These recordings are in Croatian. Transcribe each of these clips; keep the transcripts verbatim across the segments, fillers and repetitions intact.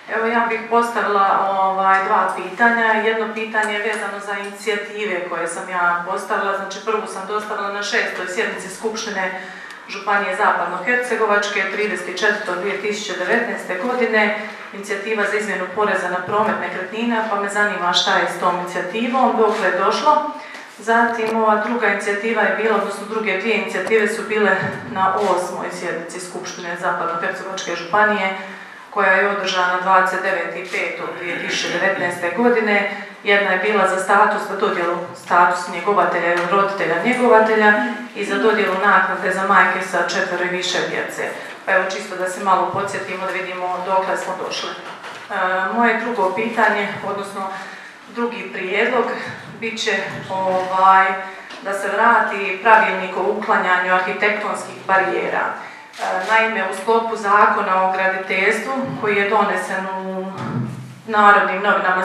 Evo ja bih postavila ovaj, dva pitanja. Jedno pitanje je vezano za inicijative koje sam ja postavila. Znači prvu sam dostavila na šestoj sjednici Skupštine Županije Zapadno-Hercegovačke trideset četvrtog dvije tisuće devetnaeste. godine. Inicijativa za izmjenu poreza na promet nekretnina, pa me zanima šta je s tom inicijativom, dokle je došlo. Zatim ova druga inicijativa je bila, odnosno druge dvije inicijative su bile na osmoj sjednici Skupštine Zapadno-Hercegovačke županije, koja je održana dvadeset devetog petog dvije tisuće devetnaeste. godine. Jedna je bila za status, za dodjelu status njegovatelja ili roditelja njegovatelja i za dodjelu naknade za majke sa četvero i više djece. Pa evo čisto da se malo podsjetimo, da vidimo dokle smo došli. E, moje drugo pitanje, odnosno drugi prijedlog, bit će ovaj, da se vrati pravilnik o uklanjanju arhitektonskih barijera. Naime, u sklopu zakona o graditeljstvu koji je donesen u Narodnim novinama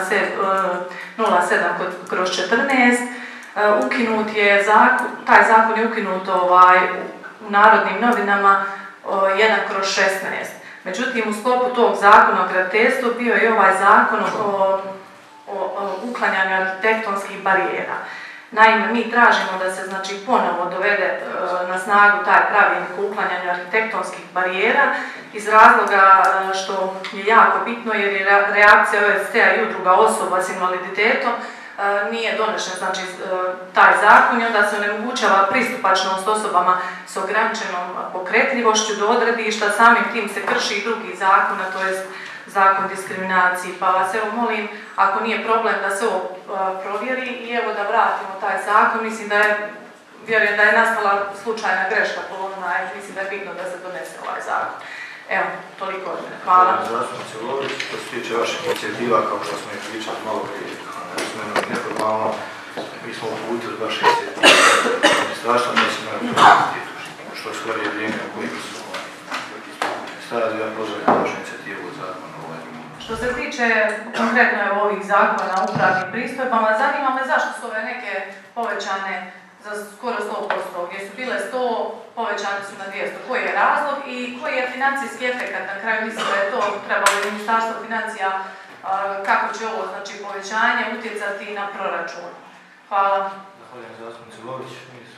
nula sedam kroz četrnaest, ukinut je zakon, taj zakon je ukinut ovaj, u Narodnim novinama jedan kroz šesnaest. Međutim, u sklopu tog zakona o graditeljstvu bio je ovaj zakon o, o, o uklanjanju arhitektonskih barijera. Naime, mi tražimo da se znači, ponovo dovede e, na snagu taj pravilnik o uklanjanju arhitektonskih barijera iz razloga e, što je jako bitno jer je reakcija O S C-a i udruga osoba s invaliditetom e, nije donešen znači, e, taj zakon i onda se onemogućava pristupačnost osobama s ograničenom pokretljivošću do odredišta, samim tim se krši i drugi zakona, to jest zakon diskriminaciji, pa vas evo molim, ako nije problem da se ovo provjeri i evo da vratimo taj zakon, mislim da je, vjerujem da je nastala slučajna greška polovna i mislim da je bitno da se donese ovaj zakon. Evo, toliko od mene. Hvala. Zastupnice Lović, što se tiče vaših inicijativa, kao što smo i pričali malo prije, neformalno, mi smo uputili vaše inicijative, ministarstvo nacionalne inicijative, što skorije vrijeme u koliko su stavili, ja pozdravim vašu inicijativu od zakona. Što se tiče konkretno ovih zakona o upravnim pristojbama, zanima me zašto su ove neke povećane za skoro sto posto, gdje su bile sto, povećane su na dvjesto. Koji je razlog i koji je financijski efekt? Na kraju mislim da je to trebalo i Ministarstvo financija, kako će ovo znači, povećanje utjecati na proračun. Hvala. Zahvaljujem zastupnici Lović.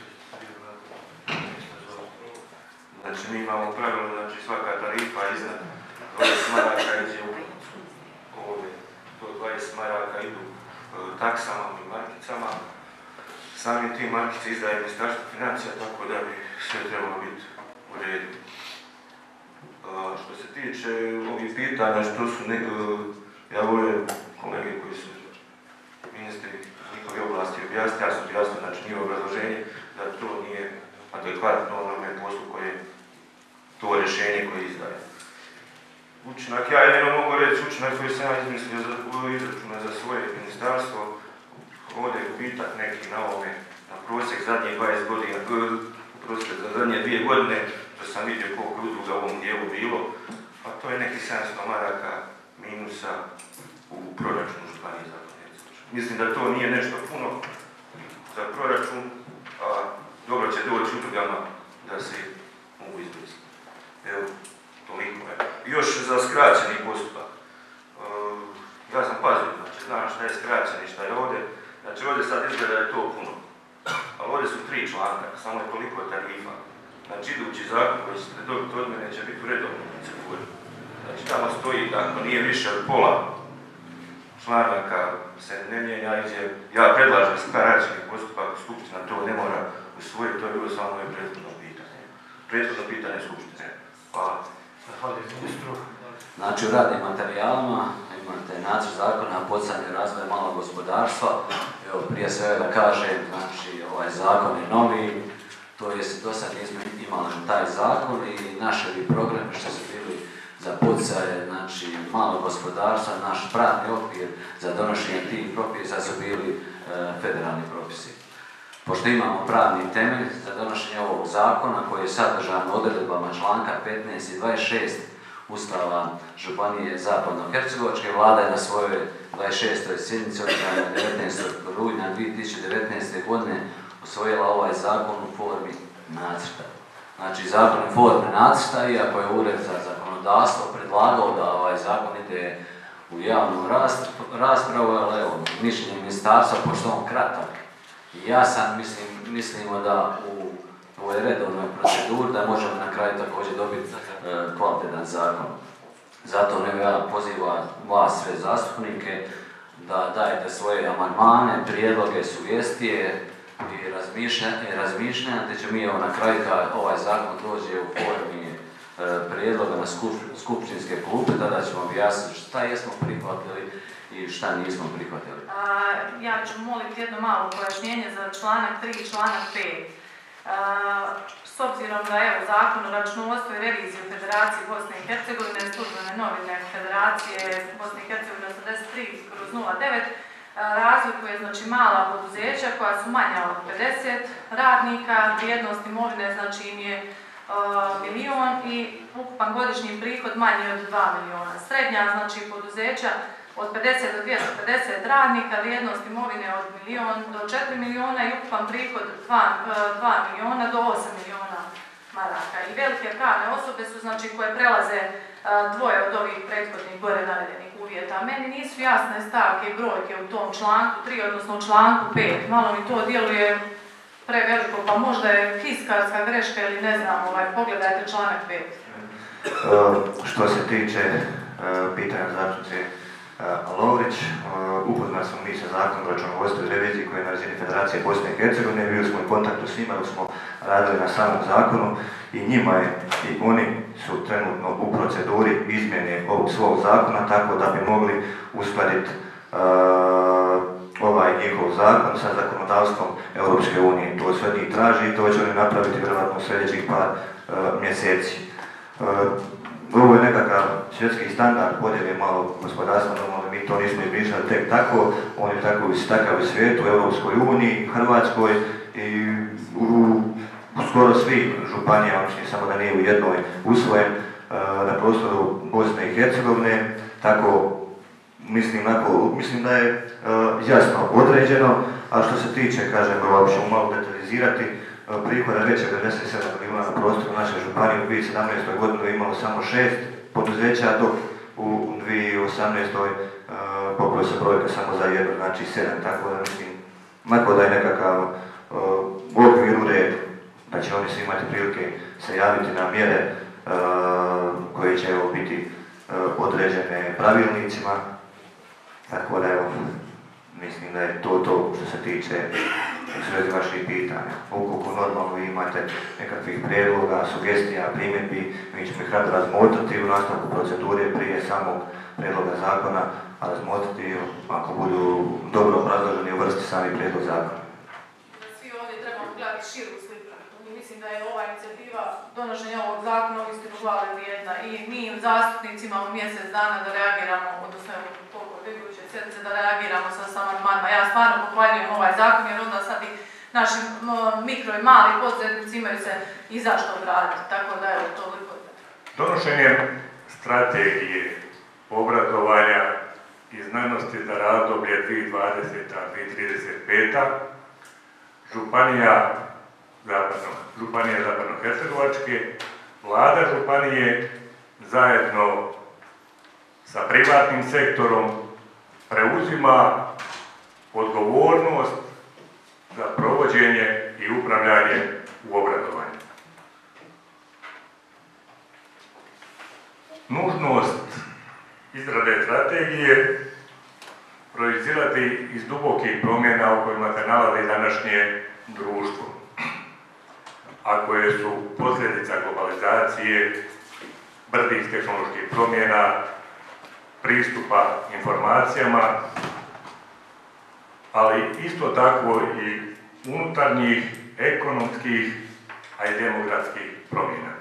Znači mi imamo pravilo, znači svaka tarifa iznad dvadeset maraka ide u ovdje, do dvadeset maraka idu e, taksama i markicama. Sami ti markice izdaje Ministarstvo financija, tako da bi sve trebalo biti u redu. E, što se tiče ovih pitanja, što su, ne, e, ja volim kolege koji su ministri njihove oblasti objasniti, ja sam objasnio, znači njihovo obrazloženje, da to nije adekvatno onome poslu koje to rješenje koje izdaje. Učinak, ja jedino mogu reći učinak koji sam ja izmislio za izračune za svoje ministarstvo, ovdje je upitak neki na ovome, na prosjek zadnje dvadeset godina, prosjek za zadnje dvije godine, da sam vidio koliko je udruga u ovom dijelu bilo, a to je neki sedamsto maraka minusa u proračunu Županije Zapadno-Hercegovačke. Mislim da to nije nešto puno za proračun, a dobro će doći udrugama da se mogu izbrisati. Evo, toliko je. Još za skraćeni postupak. Uh, ja sam pazio, znači znam šta je skraćeni, šta je ovdje. Znači ovdje sad izgleda da je to puno. Ali ovdje su tri članka, samo je toliko tarifa. Znači idući zakon koji ćete dobiti od mene će biti u redovnom proceduri. Znači tamo stoji da ako nije više od pola članaka se ne mijenja, ja predlažem skraćeni postupak, Skupština to ne mora usvojiti, to je bilo samo moje prethodno pitanje. Prethodno pitanje Skupštine. Hvala. Zahvaljujem ministru. Znači u radnim materijalima imate nacrt zakona o poticanju razvoja malog gospodarstva. Evo, prije svega da kažem, znači ovaj zakon je novi, to jest do sad nismo imali taj zakon i naše bi programe što su bili za poticaje znači, malog gospodarstva, naš pravni okvir za donošenje tih propisa su bili e, federalni propisi. Pošto imamo pravni temelj za donošenje ovog zakona koji je sadržan odredbama članka petnaest i dvadeset šest Ustava Županije Zapadno-Hercegovačke, Vlada je na svojoj dvadeset šestoj sjednici održanoj devetnaestog rujna dvije tisuće devetnaeste. godine usvojila ovaj zakon u formi nacrta. Znači zakon u formi nacrta, iako je Ured za zakonodavstvo predlagao da ovaj zakon ide u javnu raspravu, ali evo, mišljenje ministarstva, pošto on kratak i jasan, mislim, mislimo da u ovoj redovnoj proceduri da možemo na kraju također dobiti e, kvalitetan zakon. Zato ne ja pozivam vas sve zastupnike da dajete svoje amandmane, prijedloge, sugestije i razmišljanja, te će mi evo na kraju kad ovaj zakon dođe u formi e, prijedloga na skup, skupštinske klupe, tada ćemo objasniti šta jesmo prihvatili i šta nismo prihvatili. A, ja ću moliti jedno malo pojašnjenje za članak tri i članak pet. S obzirom da evo zakon o računovodstvu i reviziji u Federaciji Bosne i Hercegovine, službene novine Federacije Bosne i Hercegovine osamdeset tri kroz nula devet, razlikuje znači mala poduzeća koja su manja od pedeset radnika, vrijednost imovine znači im je uh, milion i ukupan godišnji prihod manji od dva miliona. Srednja znači poduzeća od pedeset do dvjesto pedeset radnika, vrijednost imovine od milion do četiri miliona i ukupan prihod dva miliona do osam miliona maraka. I velike pravne osobe su znači koje prelaze dvoje od ovih prethodnih gore navedenih uvjeta. Meni nisu jasne stavke i brojke u tom članku tri, odnosno u članku pet. Malo mi to djeluje preveliko, pa možda je fiskalska greška ili ne znam, ovaj, pogledajte članak pet. Uh, što se tiče uh, pitanja zastupnice Lovrić, upoznali smo mi sa zakonom o računovodstvu i reviziji koji je na razini Federacije Bosne i Hercegovine, bili smo u kontaktu s njima, smo radili na samom zakonu i njima je, i oni su trenutno u proceduri izmjene ovog svog zakona, tako da bi mogli uskladiti uh, ovaj njihov zakon sa zakonodavstvom Europske unije. To sve njih traži i to će oni napraviti vjerojatno u sljedećih par uh, mjeseci. Uh, Ovo je nekakav svjetski standard podjele malo gospodarstva, normalno mi to nismo izmišljali tek tako, on je tako, takav u svijetu, u Europskoj uniji, Hrvatskoj i u, u skoro svim županijama, mislim samo da nije u jednoj usvojen uh, na prostoru Bosne i Hercegovine, tako mislim, nako, mislim da je uh, jasno određeno, a što se tiče, kažem, ovo ćemo malo detaljizirati, prihoda veće devedeset sedam milijuna na prostoru naše županije. U dvije tisuće sedamnaestoj godini imalo samo šest poduzeća, dok u dvije tisuće osamnaestoj uh, popilo se brojka samo za jedno, znači sedam, tako da mislim, mako da je nekakav uh, okvir u redu, da će oni svi imati prilike se javiti na mjere uh, koje će evo biti uh, određene pravilnicima, tako da evo, mislim da je to to što se tiče svezi vaših pitanja. Ukoliko normalno imate nekakvih prijedloga, sugestija, primjedbi, mi ćemo ih rado razmotriti u nastavku procedure prije samog prijedloga zakona, a razmotriti ako budu dobro obrazloženi u vrsti sami prijedlog zakona. Svi ovdje trebamo gledati širu sliku. Mislim da je ova inicijativa donošenja ovog zakona uistinu hvale vrijedna i mi zastupnicima u mjesec dana da reagiramo, odnosno koliko iduće sjednice da reagiramo sa amandmanima. Ja stvarno pohvaljujem ovaj zakon jer onda sad i naši mikro i mali poduzetnici imaju se i zašto obraditi, tako da je toliko. Donošenjem strategije obrazovanja i znanosti za razdoblje dvije tisuće dvadeseta do dvije tisuće trideset peta Županija Zapadno, Županija Zapadno-Hercegovačke, Vlada Županije zajedno sa privatnim sektorom preuzima odgovornost za provođenje i upravljanje u obrazovanju. Nužnost izrade strategije proizilazi iz dubokih promjena u kojima se nalazi današnje društvo, a koje su posljedica globalizacije, brzih tehnoloških promjena, pristupa informacijama, ali isto tako i unutarnjih, ekonomskih, a i demografskih promjena.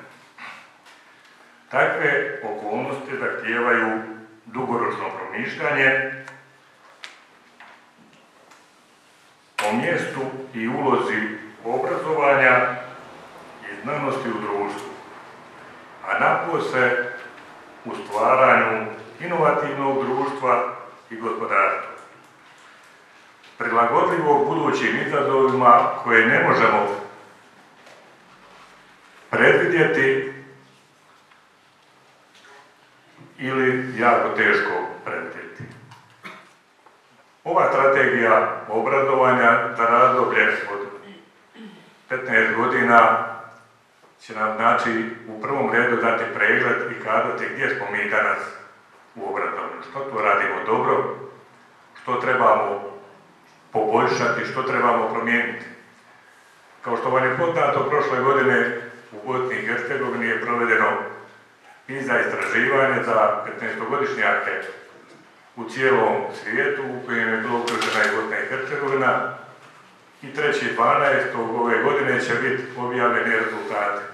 Takve okolnosti zahtijevaju dugoročno promišljanje o mjestu i ulozi obrazovanja i znanosti u društvu, a napose u stvaranju inovativnog društva i gospodarstva, prilagodljivo budućim izazovima koje ne možemo predvidjeti ili jako teško predvidjeti. Ova strategija obrazovanja za razdoblje od petnaest godina će nam znači u prvom redu dati pregled i kazati gdje smo mi danas u obrazovanju, što to radimo dobro, što trebamo poboljšati, što trebamo promijeniti. Kao što vam je poznato, prošle godine u Bosni i Hercegovini je provedeno PISA istraživanje za petnaestogodišnjake u cijelom svijetu, u kojem je bilo uključena i Bosna i Hercegovina, i treći dvanaestog ove godine će biti objavljeni rezultati.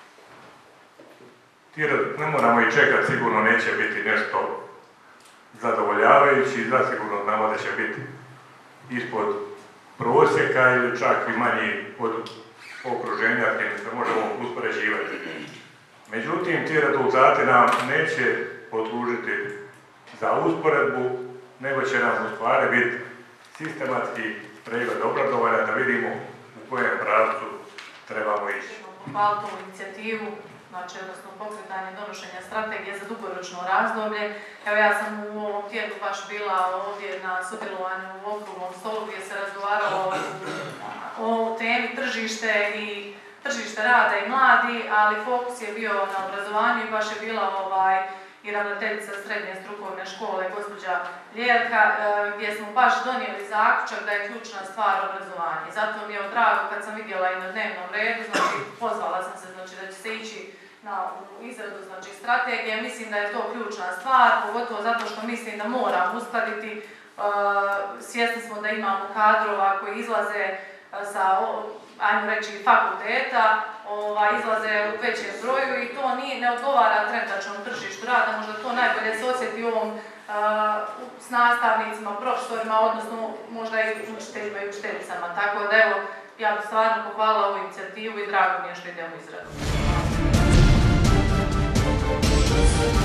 Ne moramo i čekati, sigurno neće biti nešto zadovoljavajući, zasigurno znamo da će biti ispod prosjeka ili čak i manji od okruženja s kojim se možemo uspoređivati. Međutim, ti rezultati nam neće poslužiti za usporedbu, nego će nam u stvari biti sistematski pregled obrazovanja da vidimo u kojem pravcu trebamo ići. Hvala tu inicijativu, znači odnosno pokretanje donošenja strategije za dugoročno razdoblje. Evo ja sam u ovom tjednu baš bila ovdje na sudjelovanju u okruglom stolu gdje se razgovaralo o temi tržište i tržište rada i mladi, ali fokus je bio na obrazovanju i baš je bila ovaj, i ravnateljica srednje strukovne škole, gospođa Ljerka, gdje smo baš donijeli zaključak da je ključna stvar obrazovanje. Zato mi je drago kad sam vidjela i na dnevnom redu, znači pozvala sam se znači, da će se ići na izradu znači, strategije. Mislim da je to ključna stvar, pogotovo zato što mislim da moramo uskladiti. Svjesni smo da imamo kadrova koji izlaze sa, ajmo reći, fakulteta, Ova, izlaze u većem broju i to nije, ne odgovara trenutačnom tržištu rada, možda to najbolje se osjeti u ovom a, s nastavnicima, profesorima, odnosno možda i učiteljima i učiteljicama. Tako da evo, ja bih stvarno pohvalila ovu inicijativu i drago mi je što idemo u izradu.